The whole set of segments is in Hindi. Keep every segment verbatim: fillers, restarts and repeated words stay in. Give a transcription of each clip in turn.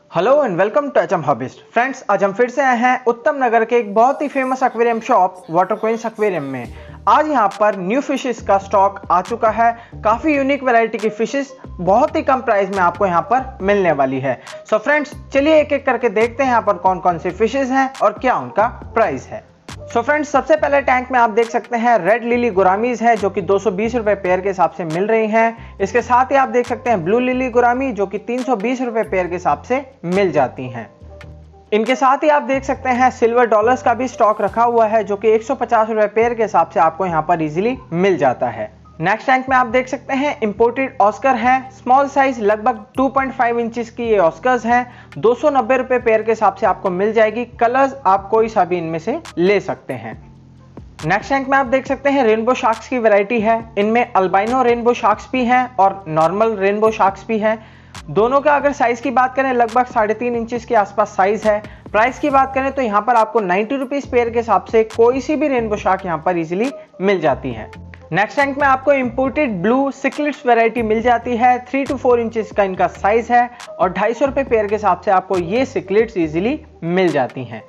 Hello and welcome to HM hobbyist. Friends, आज हम फिर से आए हैं उत्तम नगर के एक बहुत ही famous aquarium shop water queens aquarium में। आज यहाँ पर न्यू फिशेस का स्टॉक आ चुका है। काफ़ी यूनिक वैरायटी की फिशेस बहुत ही कम प्राइस में आपको यहाँ पर मिलने वाली है। सो फ्रेंड्स, चलिए एक एक करके देखते हैं यहाँ पर कौन कौन सी फिशेस हैं और क्या उनका प्राइस है। सो so फ्रेंड्स, सबसे पहले टैंक में आप देख सकते हैं रेड लिली गुरामीज है जो कि दो सौ बीस रुपए पेयर के हिसाब से मिल रही हैं। इसके साथ ही आप देख सकते हैं ब्लू लिली गुरामी जो कि तीन सौ बीस रुपए पेयर के हिसाब से मिल जाती हैं। इनके साथ ही आप देख सकते हैं सिल्वर डॉलर्स का भी स्टॉक रखा हुआ है जो कि एक सौ पचास रुपए पेयर के हिसाब से आपको यहाँ पर इजीली मिल जाता है। नेक्स्ट टैंक में आप देख सकते हैं इंपोर्टेड ऑस्कर है, स्मॉल साइज लगभग दो पॉइंट पाँच इंचेस की ये ऑस्कर्स हैं। दो सौ नब्बे रुपए पेयर के हिसाब से आपको मिल जाएगी। कलर्स आप कोई सा भी इनमें से ले सकते हैं। नेक्स्ट टैंक में आप देख सकते हैं रेनबो शार्क्स की वैरायटी है। इनमें अल्बाइनो रेनबो शार्क्स भी हैं और नॉर्मल रेनबो शार्क्स भी हैं। दोनों का अगर साइज की बात करें लगभग साढ़े तीन इंचेस के आसपास साइज है। प्राइस की बात करें तो यहाँ पर आपको नाइन्टी रुपीज पेयर के हिसाब से कोई सी भी रेनबो शार्क यहाँ पर इजीली मिल जाती है। नेक्स्ट टैंक में आपको इंपोर्टेड ब्लू सिक्लिट्स वैरायटी मिल जाती है। थ्री टू फोर इंचेस का इनका साइज है और ढाई सौ रुपए पेयर के हिसाब से आपको ये सिक्लिट्स इजीली मिल जाती हैं।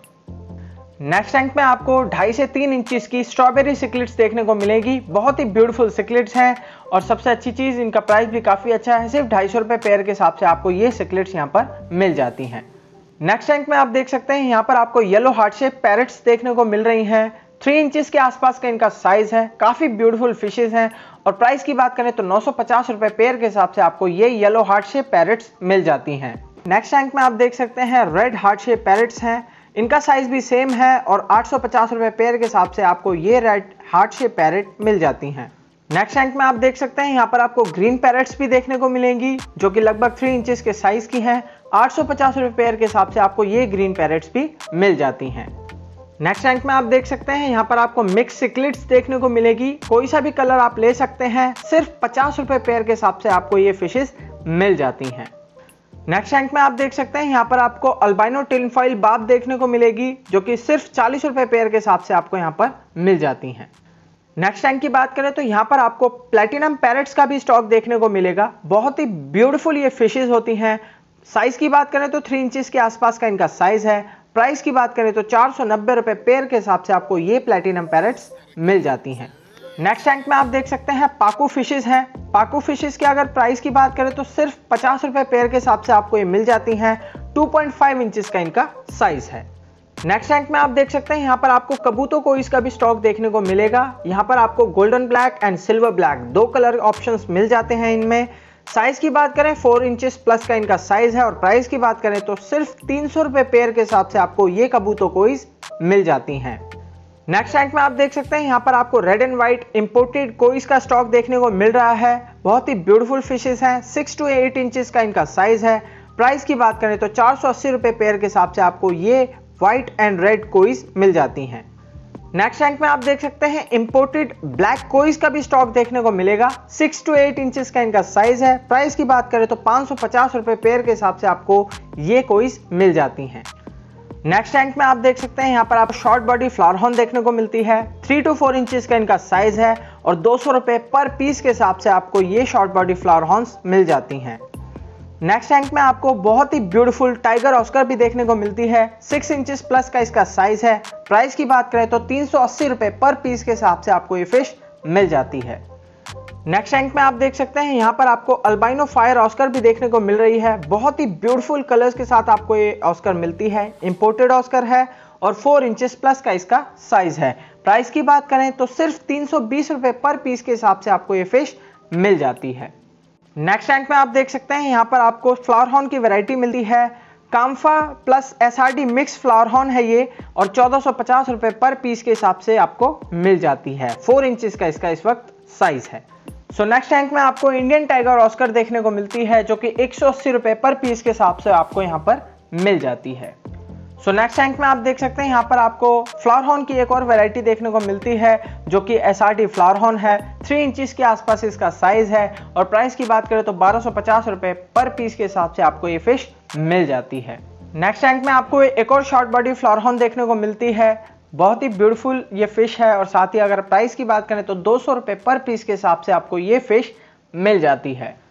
नेक्स्ट टैंक में आपको ढाई से तीन इंचेस की स्ट्रॉबेरी सिक्लिट्स देखने को मिलेगी। बहुत ही ब्यूटीफुल सिक्लिट्स हैं और सबसे अच्छी चीज इनका प्राइस भी काफी अच्छा है। सिर्फ ढाई सौ रुपए पेयर के हिसाब से आपको ये सिक्लिट्स यहाँ पर मिल जाती हैं। नेक्स्ट टैंक में आप देख सकते हैं यहाँ पर आपको येलो हार्ट शेप पैरेट्स देखने को मिल रही हैं। थ्री इंचेस के आसपास का इनका साइज है। काफी ब्यूटीफुल फिशेस हैं और प्राइस की बात करें तो नौ सौ पचास रुपए पेयर के हिसाब से आपको ये येलो हार्ट शेप पैरेट्स मिल जाती हैं। नेक्स्ट टैंक में आप देख सकते हैं रेड हार्ट शेप पैरेट्स हैं। इनका साइज भी सेम है और आठ सौ पचास रुपए पेयर के हिसाब से आपको ये रेड हार्ट शेप पैरेट मिल जाती हैं। नेक्स्ट टैंक में आप देख सकते हैं यहाँ पर आपको ग्रीन पैरेट्स भी देखने को मिलेंगी जो कि लगभग थ्री इंचेस के साइज की हैं। आठ सौ पचास रुपए पेयर के हिसाब से आपको ये ग्रीन पैरेट्स भी मिल जाती हैं। नेक्स्ट टैंक में आप देख सकते हैं यहाँ पर आपको मिक्स सिक्लिट्स देखने को मिलेगी। कोई सा भी कलर आप ले सकते हैं। सिर्फ पचास रुपए पेयर के हिसाब से आपको ये फिशेस मिल जाती हैं। नेक्स्ट टैंक में आप देख सकते हैं यहाँ पर आपको अल्बाइनो टिनफॉइल बाब देखने को मिलेगी जो कि सिर्फ चालीस रुपए पेयर के हिसाब से आपको यहाँ पर मिल जाती हैं। नेक्स्ट टैंक की बात करें तो यहाँ पर आपको प्लेटिनम पैरेट्स का भी स्टॉक देखने को मिलेगा। बहुत ही ब्यूटीफुल ये फिशेस होती हैं। साइज की बात करें तो थ्री इंचेस के आसपास का इनका साइज है। प्राइस की बात करें तो चार सौ नब्बे रुपए पेयर के हिसाब से आपको ये प्लेटिनम पैरेट्स मिल जाती हैं। नेक्स्ट टैंक में आप देख सकते हैं पाकू फिशेस हैं। पाकू फिशेस की अगर प्राइस की बात करें तो सिर्फ पचास रुपए पेयर के हिसाब से आपको ये मिल जाती हैं। टू पॉइंट फाइव इंचेस का इनका साइज है। नेक्स्ट टैंक में आप देख सकते हैं यहाँ पर आपको कबूतों को इसका भी स्टॉक देखने को मिलेगा। यहाँ पर आपको golden black and silver black दो कलर ऑप्शंस मिल जाते हैं इनमें। साइज की बात करें फोर इंचेस प्लस का इनका साइज है और प्राइस की बात करें तो सिर्फ तीन सौ रुपए पेयर के हिसाब से आपको ये कबूतर कोइज मिल जाती हैं। नेक्स्ट टैंक में आप देख सकते हैं यहाँ पर आपको red and white imported kois का स्टॉक देखने को मिल रहा है। बहुत ही ब्यूटीफुल फिशेस हैं। सिक्स टू एट इंचेस का इनका साइज है। प्राइस की बात करें तो चार सौ अस्सी रुपए पेयर के हिसाब से आपको ये व्हाइट एंड रेड कोइज मिल जाती हैं। नेक्स्ट टैंक में आप देख सकते हैं इंपोर्टेड ब्लैक कोइज का भी स्टॉक देखने को मिलेगा। सिक्स टू एट इंचेस का इनका साइज है। प्राइस की बात करें तो पाँच सौ पचास रुपए पेयर के हिसाब से आपको ये कोइज मिल जाती हैं। नेक्स्ट टैंक में आप देख सकते हैं यहाँ पर आप शॉर्ट बॉडी फ्लावर हॉर्न देखने को मिलती है। थ्री टू फोर इंचेस का इनका साइज है और दो सौ रुपए पर पीस के हिसाब से आपको ये शॉर्ट बॉडी फ्लावर हॉर्न्स मिल जाती हैं। नेक्स्ट टैंक में आपको बहुत ही ब्यूटीफुल टाइगर ऑस्कर भी देखने को मिलती है। सिक्स इंचेस प्लस का इसका साइज है। प्राइस की बात करें तो तीन सौ अस्सी रुपए पर पीस के हिसाब से आपको ये फिश मिल जाती है। नेक्स्ट टैंक में आप देख सकते हैं यहाँ पर आपको अल्बाइनो फायर ऑस्कर भी देखने को मिल रही है। बहुत ही ब्यूटीफुल कलर्स के साथ आपको ये ऑस्कर मिलती है। इंपोर्टेड ऑस्कर है और फोर इंचेस प्लस का इसका साइज है। प्राइस की बात करें तो सिर्फ तीन सौ बीस रुपए पर पीस के हिसाब से आपको ये फिश मिल जाती है। नेक्स्ट टैंक में आप देख सकते हैं यहाँ पर आपको फ्लावर हॉर्न की वैरायटी मिलती है। Kamfa plus SRD mix flower horn है ये और चौदह सौ पचास रुपए पर पीस के हिसाब से आपको मिल जाती है। फोर इंचेस का इसका इस वक्त साइज है। सो नेक्स्ट टैंक में आपको इंडियन टाइगर ऑस्कर देखने को मिलती है जो कि एक सौ अस्सी रुपए पर पीस के हिसाब से आपको यहाँ पर मिल जाती है। सो नेक्स्ट टैंक में आप देख सकते हैं यहाँ पर आपको फ्लावर हॉर्न की एक और वैरायटी देखने को मिलती है जो कि एसआरडी फ्लावर हॉर्न है। थ्री इंचेस के आसपास इसका साइज है और प्राइस की बात करें तो बारह सौ पचास रुपए पर पीस के हिसाब से आपको ये फिश मिल जाती है। नेक्स्ट टैंक में आपको एक और शॉर्ट बॉडी फ्लावर हॉर्न देखने को मिलती है। बहुत ही ब्यूटीफुल ये फिश है और साथ ही अगर प्राइस की बात करें तो दो सौ रुपए पर पीस के हिसाब से आपको ये फिश मिल जाती है।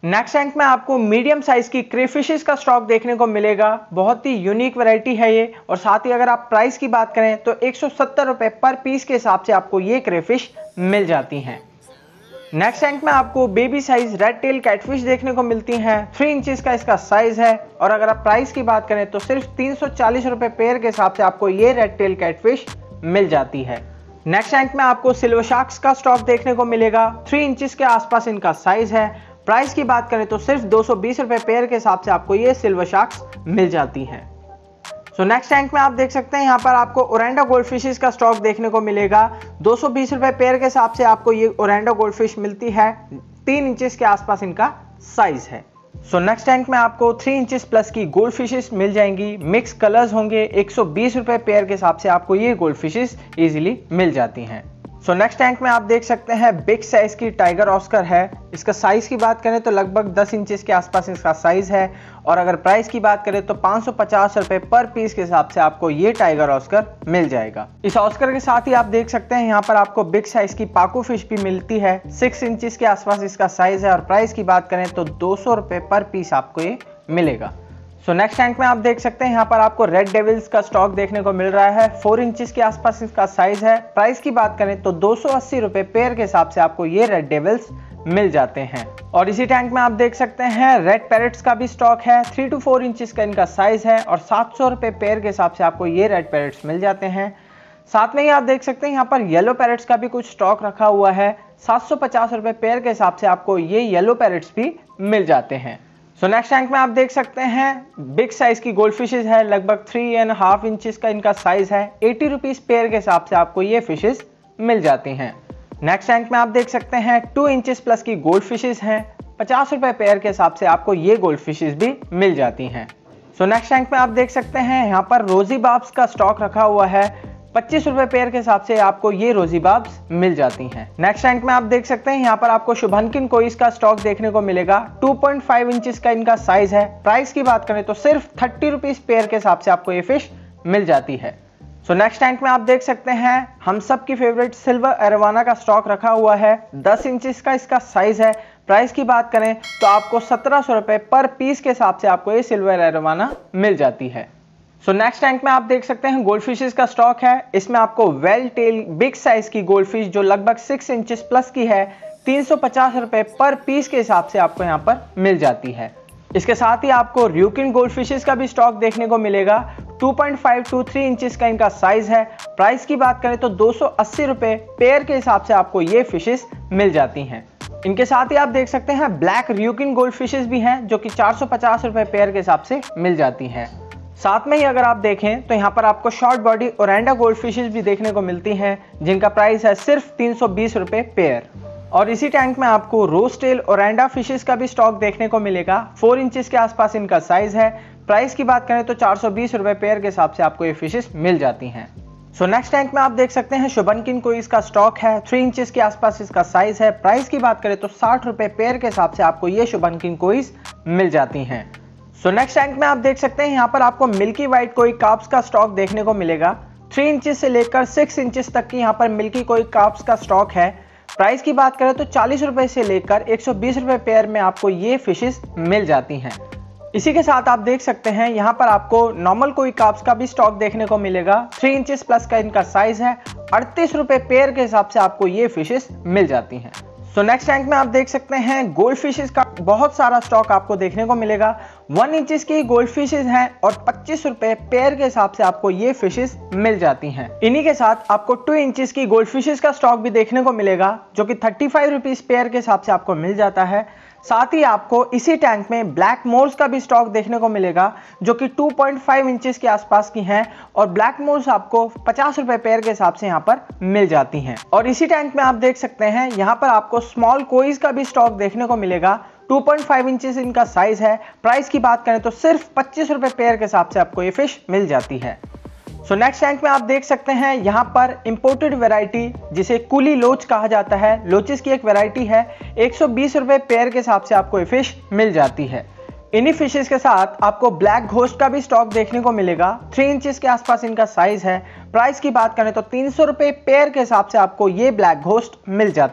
नेक्स्ट रैंक में आपको मीडियम साइज की क्रेफिशेस का स्टॉक देखने को मिलेगा। बहुत ही यूनिक वैरायटी है ये, और साथ ही अगर आप प्राइस की बात करें तो एक सौ सत्तर रुपए पर पीस के हिसाब से आपको ये क्रेफिश मिल जाती हैं। नेक्स्ट रैंक में आपको baby size red tail catfish देखने को मिलती हैं। थ्री इंचेस का इसका साइज है, और अगर आप प्राइस की बात करें तो सिर्फ तीन सौ चालीस रुपए पेयर के हिसाब से आपको ये रेड टेल कैटफिश मिल जाती है। नेक्स्ट रैंक में आपको सिल्वर शार्क्स का स्टॉक देखने को मिलेगा। थ्री इंचेस के आसपास इनका साइज है। प्राइस की बात करें तो सिर्फ दो सौ बीस रुपए पेयर के हिसाब से आपको ये सिल्वर शार्क्स मिल जाती हैं। सो नेक्स्ट रैंक में आप देख सकते हैं यहाँ पर आपको ओरेंडा गोल्ड फिशेस का स्टॉक देखने को मिलेगा। दो सौ बीस रुपए पेयर के हिसाब से आपको ये ओरेंडा गोल्ड फिश मिलती है। तीन इंचेस के आसपास इनका साइज है। सो नेक्स्ट रैंक में आपको थ्री इंचेस प्लस की गोल्ड फिशेस मिल जाएंगी। मिक्स कलर्स होंगे। एक सौ बीस रुपए पेयर के हिसाब से आपको ये गोल्ड फिशेस इजीली मिल जाती हैं। सो नेक्स्ट रैंक में आप देख सकते हैं बिग साइज की टाइगर ऑस्कर है। इसका साइज की बात करें तो लगभग दस इंचेस के आसपास इसका साइज है, और अगर प्राइस की बात करें तो पाँच सौ पचास रुपए पर पीस के हिसाब से आपको ये टाइगर ऑस्कर मिल जाएगा। इस ऑस्कर के साथ ही आप देख सकते हैं यहाँ पर आपको बिग साइज की पाकू फिश भी मिलती है। सिक्स इंचेस के आसपास इसका साइज है, और प्राइस की बात करें तो दो सौ रुपए पर पीस आपको ये मिलेगा। सो नेक्स्ट रैंक में आप देख सकते हैं यहाँ पर आपको रेड डेविल्स का स्टॉक देखने को मिल रहा है। फोर इंचेस के आसपास इसका साइज है। प्राइस की बात करें तो दो सौ अस्सी रुपए पेयर के हिसाब से आपको ये रेड डेविल्स मिल जाते हैं। और इसी टैंक में आप देख सकते हैं रेड पैरेट्स का भी स्टॉक है। थ्री टू फोर इंचेस का इनका साइज है, और सात सौ रुपए पेयर के हिसाब से आपको ये रेड पैरेट्स मिल जाते हैं। साथ में ही आप देख सकते हैं यहाँ पर येलो पैरेट्स का भी कुछ स्टॉक रखा हुआ है। सात सौ पचास रुपए पेयर के हिसाब से आपको ये येलो पैरेट्स भी मिल जाते हैं। सो नेक्स्ट रैंक में आप देख सकते हैं बिग साइज की गोल्ड फिशेज है। लगभग थ्री एंड हाफ इंचेस का इनका साइज है। एटी रुपीज पेयर के हिसाब से आपको ये फिशेज मिल जाती हैं। नेक्स्ट रैंक में आप देख सकते हैं टू इंचेस प्लस की गोल्ड फिशेज हैं। पचास रुपए पेयर के हिसाब से आपको ये गोल्ड फिशेज भी मिल जाती हैं। सो नेक्स्ट रैंक में आप देख सकते हैं यहाँ पर रोजी बाब्स का स्टॉक रखा हुआ है। पच्चीस रुपए पेयर के हिसाब से आपको ये रोजी बाब्स मिल जाती हैं। नेक्स्ट रैंक में आप देख सकते हैं यहाँ पर आपको शुभनकिन कोइस का स्टॉक देखने को मिलेगा। टू पॉइंट फाइव इंचेस का इनका साइज है। प्राइस की बात करें तो सिर्फ थर्टी रुपीज पेयर के हिसाब से आपको ये फिश मिल जाती है। सो नेक्स्ट रैंक में आप देख सकते हैं हम सब की फेवरेट सिल्वर एरोवाना का स्टॉक रखा हुआ है। दस इंचेस का इसका साइज है। प्राइस की बात करें तो आपको सत्रह सौ रुपए पर पीस के हिसाब से आपको ये सिल्वर एरोवाना मिल जाती है। सो नेक्स्ट रैंक में आप देख सकते हैं गोल्ड फिशेस का स्टॉक है। इसमें आपको वेल टेल बिग साइज की गोल्ड फिश जो लगभग सिक्स इंचेस प्लस की है, तीन सौ पचास रुपए पर पीस के हिसाब से आपको यहाँ पर मिल जाती है। इसके साथ ही आपको र्यूकिन गोल्ड फिशेस का भी स्टॉक देखने को मिलेगा। Two point five two three inches का इनका साइज है। प्राइस की बात करें तो दो सौ अस्सी रुपए पेयर के हिसाब से आपको ये फिशेस मिल जाती हैं। इनके साथ ही आप देख सकते हैं ब्लैक र्यूकिन गोल्ड फिशेस भी हैं जो कि चार सौ पचास रुपए पेयर के हिसाब से मिल जाती हैं। साथ में ही अगर आप देखें तो यहाँ पर आपको short body oranda gold fishes भी देखने को मिलती हैं जिनका प्राइस है सिर्फ तीन सौ बीस रुपए पेयर। और इसी टैंक में आपको रोज टेल ओरेंडा फिशेस का भी स्टॉक देखने को मिलेगा। फोर इंचेस के आसपास इनका साइज है। प्राइस की बात करें तो चार सौ बीस रुपए पेयर के हिसाब से आपको ये फिशेस मिल जाती हैं। सो नेक्स्ट टैंक में आप देख सकते हैं शुभनकिन कोइस का स्टॉक है। थ्री इंचेस के आसपास इसका साइज है। प्राइस की बात करें तो साठ रुपए पेयर के हिसाब से आपको ये शुभनकिन कोइस मिल जाती हैं। सो नेक्स्ट रैंक में आप देख सकते हैं यहाँ पर आपको मिल्की वाइट कोई कार्प्स का स्टॉक देखने को मिलेगा। थ्री इंचेस से लेकर सिक्स इंचेस तक की यहाँ पर मिल्की कोई कार्प्स का स्टॉक है। प्राइस की बात करें तो चालीस रुपए से लेकर एक सौ बीस रुपए पेयर में आपको ये फिशेस मिल जाती हैं। इसी के साथ आप देख सकते हैं यहाँ पर आपको नॉर्मल कोई कार्प्स का भी स्टॉक देखने को मिलेगा। थ्री इंचेस प्लस का इनका साइज है। अड़तीस रुपए पेयर के हिसाब से आपको ये फिशेस मिल जाती हैं। सो नेक्स्ट रैंक में आप देख सकते हैं गोल्ड फिशेस का बहुत सारा स्टॉक आपको देखने को मिलेगा। वन इंचेस की गोल्ड फिशेस हैं और पच्चीस रुपए पेयर के हिसाब से आपको ये फिशेस मिल जाती हैं। इन्हीं के साथ आपको टू इंचेस की गोल्ड फिशेस का स्टॉक भी देखने को मिलेगा जो कि थर्टी फाइव रुपीज पेयर के हिसाब से आपको मिल जाता है। साथ ही आपको इसी टैंक में ब्लैक मोर्स का भी स्टॉक देखने को मिलेगा जो कि टू पॉइंट फाइव इंचेस के आसपास की हैं और ब्लैक मोर्स आपको पचास रुपए पेयर के हिसाब से यहाँ पर मिल जाती हैं। और इसी टैंक में आप देख सकते हैं यहाँ पर आपको स्मॉल कोइज का भी स्टॉक देखने को मिलेगा। टू पॉइंट फाइव इंचेस इनका साइज है। प्राइस की बात करें तो सिर्फ पच्चीस रुपए पेयर के हिसाब से आपको ये फिश मिल जाती है। सो नेक्स्ट रैंक में आप देख सकते हैं यहाँ पर इंपोर्टेड वैरायटी जिसे कुली लोच कहा जाता है, लोचिस की एक वैरायटी है। एक सौ बीस रुपए पेयर के हिसाब से आपको ये फिश मिल जाती है। इन्हीं फिशेस के साथ आपको ब्लैक घोस्ट का भी स्टॉक देखने को मिलेगा। थ्री इंचेस के आसपास इनका साइज है। प्राइस की बात करें तो तीन सौ रुपए पेयर के हिसाब से आपको ये ब्लैक घोस्ट मिल जाती हैं।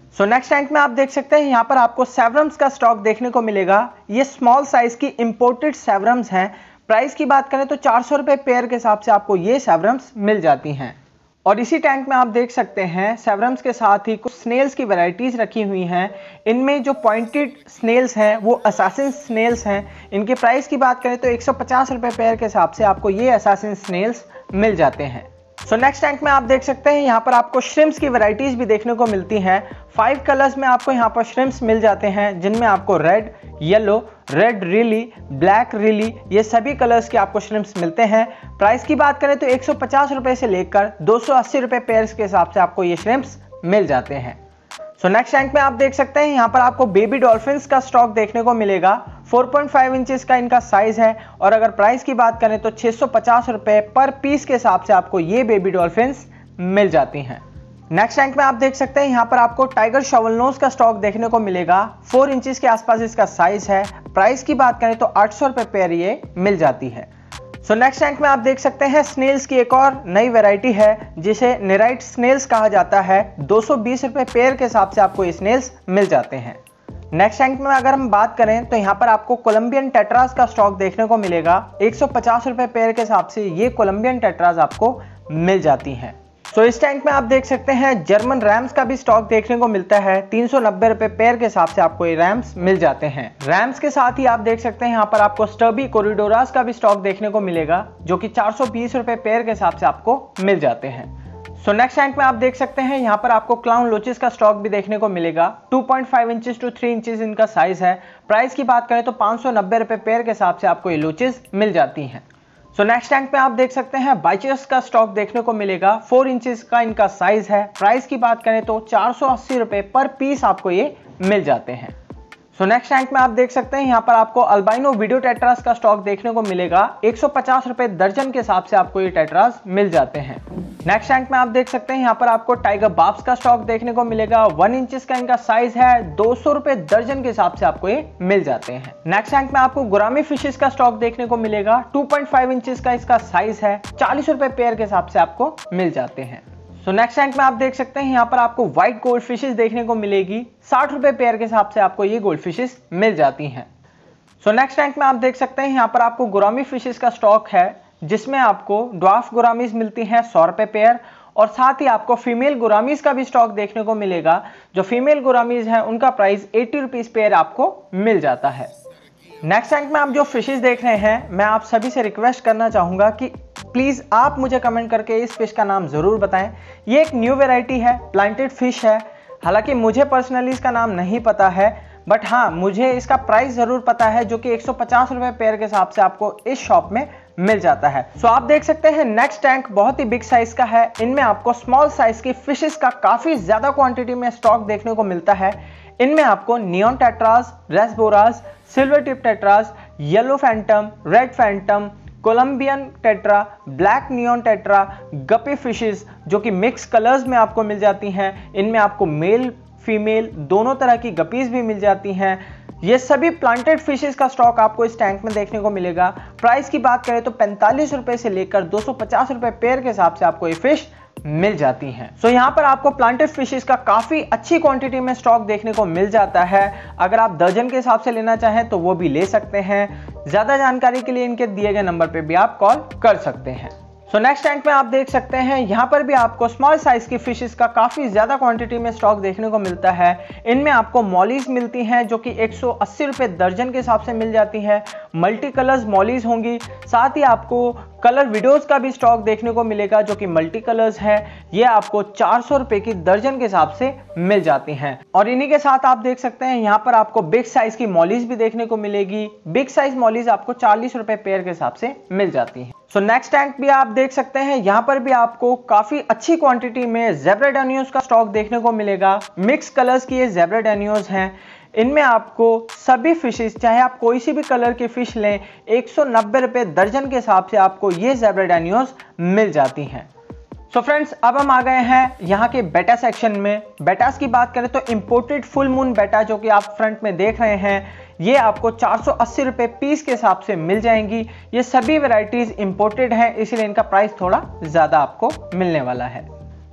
सो नेक्स्ट टैंक में आप देख सकते हैं यहाँ पर आपको सेवरम्स का स्टॉक देखने को मिलेगा। ये स्मॉल साइज की इंपोर्टेड सेवरम्स हैं। प्राइस की बात करें तो चार सौ रुपये पेयर के हिसाब से आपको ये सेवरम्स मिल जाती हैं। और इसी टैंक में आप देख सकते हैं सेवरम्स के साथ ही कुछ स्नेल्स की वैरायटीज रखी हुई हैं। इनमें जो पॉइंटेड स्नेल्स हैं वो असासिन स्नेल्स हैं। इनके प्राइस की बात करें तो एक सौ पचास रुपये पेयर के हिसाब से आपको ये असासिन स्नेल्स मिल जाते हैं। सो नेक्स्ट टैंक में आप देख सकते हैं यहाँ पर आपको श्रिम्प्स की वैरायटीज भी देखने को मिलती हैं। फाइव कलर्स में आपको यहाँ पर श्रिम्प्स मिल जाते हैं, जिनमें आपको red, yellow, red rili, black rili, ये सभी कलर्स के आपको श्रिम्प्स मिलते हैं। प्राइस की बात करें तो एक सौ पचास रुपये से लेकर दो सौ अस्सी रुपये पेयर्स के हिसाब से आपको ये श्रिम्प्स मिल जाते हैं। सो नेक्स्ट टैंक में आप देख सकते हैं यहाँ पर आपको बेबी डॉल्फिन्स का स्टॉक देखने को मिलेगा। चार पॉइंट पाँच इंचेस का इनका साइज है और अगर प्राइस की बात करें तो छह सौ पचास रुपये पर पीस के हिसाब से आपको ये बेबी डॉल्फिन्स मिल जाती हैं। नेक्स्ट टैंक में आप देख सकते हैं यहाँ पर आपको टाइगर शॉवल नोज का स्टॉक देखने को मिलेगा। फोर इंचेस के आसपास इसका साइज है। प्राइस की बात करें तो आठ सौ रुपये पेयर ये मिल जाती है। सो नेक्स्ट टैंक में आप देख सकते हैं स्नेल्स की एक और नई वैरायटी है, जिसे नेराइट स्नेल्स कहा जाता है। दो सौ बीस रुपये पेयर के हिसाब से आपको ये स्नेल्स मिल जाते हैं। नेक्स्ट टैंक में अगर हम बात करें तो यहाँ पर आपको कोलंबियन टेट्रास का स्टॉक देखने को मिलेगा। एक सौ पचास रुपये पेयर के हिसाब से ये कोलंबियन टेट्रास आपको मिल जाती हैं। सो इस टैंक में आप देख सकते हैं जर्मन रैम्स का भी स्टॉक देखने को मिलता है। तीन सौ नब्बे रुपये पेयर के हिसाब से आपको ये रैम्स मिल जाते हैं। रैम्स के साथ ही आप देख सकते हैं यहाँ पर आपको स्टर्बी कोरिडोरास का भी स्टॉक देखने को मिलेगा, जो कि चार सौ बीस रुपये पेयर के हिसाब से आपको मिल जाते हैं। सो नेक्स्ट टैंक में आप देख सकते हैं यहाँ पर आपको क्लाउन लोचेस का स्टॉक भी देखने को मिलेगा। Two point five inches two three inches इनका साइज है। प्राइस की बात करें तो पाँच सौ नब्बे रुपये पेयर के हिसाब से आपको ये लोचेस मिल जाती हैं। सो नेक्स्ट टैंक पे आप देख सकते हैं बाइचेस का स्टॉक देखने को मिलेगा। फोर इंचेस का इनका साइज है। प्राइस की बात करें तो चार सौ अस्सी रुपये पर पीस आपको ये मिल जाते हैं। सो नेक्स्ट टैंक में आप देख सकते हैं यहाँ पर आपको अल्बाइनो वीडियो टेट्रास का स्टॉक देखने को मिलेगा। एक सौ पचास रुपये दर्जन के हिसाब से आपको ये टेट्रास मिल जाते हैं। नेक्स्ट टैंक में आप देख सकते हैं यहाँ पर आपको टाइगर बाब्स का स्टॉक देखने को मिलेगा। वन इंचेस का इनका साइज है। दो सौ रुपये दर्जन के हिसाब से आपको ये मिल जाते हैं। नेक्स्ट टैंक में आपको गुरामी फिशेस का स्टॉक देखने को मिलेगा। टू पॉइंट फाइव इंचेस का इसका साइज है। चालीस रुपये पेयर के हिसाब से आपको मिल जाते हैं। सो नेक्स्ट टैंक में आप देख सकते हैं यहाँ पर आपको व्हाइट गोल्ड फिशेस देखने को मिलेगी। साठ रुपये पेयर के हिसाब से आपको ये गोल्ड फिशेस मिल जाती हैं। सो नेक्स्ट टैंक में आप देख सकते हैं यहाँ पर आपको गुरामी फिशेस का स्टॉक है, जिसमें आपको ड्वार्फ गुरामीज मिलती हैं सौ रुपये पेयर, और साथ ही आपको फीमेल गुरामीज का भी स्टॉक देखने को मिलेगा। जो फीमेल गुरामीज हैं उनका प्राइस एट्टी रुपीज़ पेयर आपको मिल जाता है। नेक्स्ट टैंक में आप जो फिशेस देख रहे हैं, मैं आप सभी से रिक्वेस्ट करना चाहूँगा कि प्लीज़ आप मुझे कमेंट करके इस फिश का नाम ज़रूर बताएं। ये एक न्यू वैरायटी है, प्लांटेड फिश है। हालांकि मुझे पर्सनली इसका नाम नहीं पता है, बट हाँ मुझे इसका प्राइस ज़रूर पता है, जो कि एक सौ पचास रुपये पेयर के हिसाब से आपको इस शॉप में मिल जाता है। सो आप देख सकते हैं नेक्स्ट टैंक बहुत ही बिग साइज का है। इनमें आपको स्मॉल साइज की फिशेस का काफ़ी ज़्यादा क्वांटिटी में स्टॉक देखने को मिलता है। इनमें आपको neon tetras, rasboras, silver tip tetras, yellow phantom, red phantom, Colombian tetra, black neon tetra, guppy fishes जो कि मिक्स कलर्स में आपको मिल जाती हैं। इनमें आपको मेल फीमेल दोनों तरह की गपीज भी मिल जाती हैं। ये सभी प्लांटेड फिशेस का स्टॉक आपको इस टैंक में देखने को मिलेगा। प्राइस की बात करें तो पैंतालीस रुपये से लेकर दो सौ पचास रुपये पेयर के हिसाब से आपको ये फिश मिल जाती हैं। सो so, यहाँ पर आपको प्लांटेड फिशेस का काफी अच्छी क्वांटिटी में स्टॉक देखने को मिल जाता है। अगर आप दर्जन के हिसाब से लेना चाहें तो वो भी ले सकते हैं। ज्यादा जानकारी के लिए इनके दिए गए नंबर पे भी आप कॉल कर सकते हैं। सो नेक्स्ट टैंक में आप देख सकते हैं यहाँ पर भी आपको स्मॉल साइज की फिशेस का काफ़ी ज़्यादा क्वांटिटी में स्टॉक देखने को मिलता है। इनमें आपको मॉलीज मिलती हैं जो कि एक सौ अस्सी रुपये दर्जन के हिसाब से मिल जाती है। मल्टी कलर्स मॉलीज होंगी। साथ ही आपको कलर वीडियोस का भी स्टॉक देखने को मिलेगा जो कि मल्टी कलर्स है। ये आपको चार सौ रुपये की दर्जन के हिसाब से मिल जाती हैं। और इन्हीं के साथ आप देख सकते हैं यहाँ पर आपको बिग साइज की मॉलीज भी देखने को मिलेगी। बिग साइज मॉलीज आपको चालीस रुपये पेयर के हिसाब से मिल जाती हैं। सो नेक्स्ट टैंक भी आप देख सकते हैं, यहाँ पर भी आपको काफी अच्छी क्वांटिटी में ज़ेब्रा डेनियोस का स्टॉक देखने को मिलेगा। मिक्स कलर्स की ये ज़ेब्रा डेनियोस हैं। इनमें आपको सभी फिशेस, चाहे आप कोई सी भी कलर की फिश लें, एक सौ नब्बे रुपये दर्जन के हिसाब से आपको ये ज़ेब्रा डेनियोस मिल जाती हैं। सो so फ्रेंड्स, अब हम आ गए हैं यहाँ के बेटा सेक्शन में। बेटास की बात करें तो इंपोर्टेड फुल मून बेटा जो कि आप फ्रंट में देख रहे हैं, ये आपको चार सौ अस्सी रुपये पीस के हिसाब से मिल जाएंगी। ये सभी वैरायटीज इंपोर्टेड हैं, इसीलिए इनका प्राइस थोड़ा ज़्यादा आपको मिलने वाला है।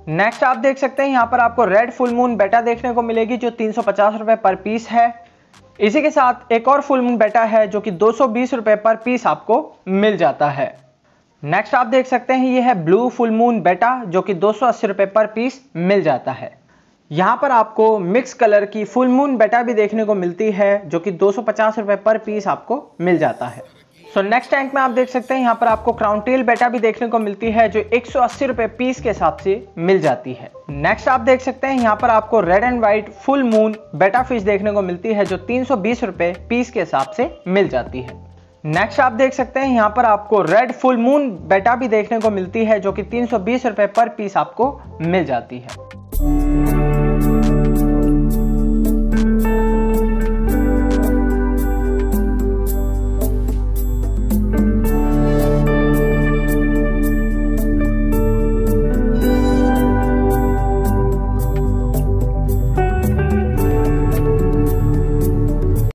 नेक्स्ट आप देख सकते हैं यहाँ पर आपको रेड फुल मून बेटा देखने को मिलेगी जो तीन सौ पचास रुपए पर पीस है। इसी के साथ एक और फुल मून बेटा है जो कि दो सौ बीस रुपए पर पीस आपको मिल जाता है। नेक्स्ट आप देख सकते हैं ये है ब्लू फुल मून बेटा जो कि दो सौ अस्सी रुपए पर पीस मिल जाता है। यहाँ पर आपको मिक्स कलर की फुल मून बेटा भी देखने को मिलती है जो कि दो सौ पचास रुपए पर पीस आपको मिल जाता है। सो नेक्स्ट टैंक में आप देख सकते हैं यहाँ पर आपको क्राउन टेल बेटा भी देखने को मिलती है जो एक सौ अस्सी रुपए पीस के हिसाब से मिल जाती है। नेक्स्ट आप देख सकते हैं यहाँ पर आपको red and white full moon betta fish देखने को मिलती है जो तीन सौ बीस रुपए पीस के हिसाब से मिल जाती है। नेक्स्ट आप देख सकते हैं यहाँ पर आपको रेड फुल मून बेटा भी देखने को मिलती है जो कि तीन सौ बीस रुपए पर पीस आपको मिल जाती है।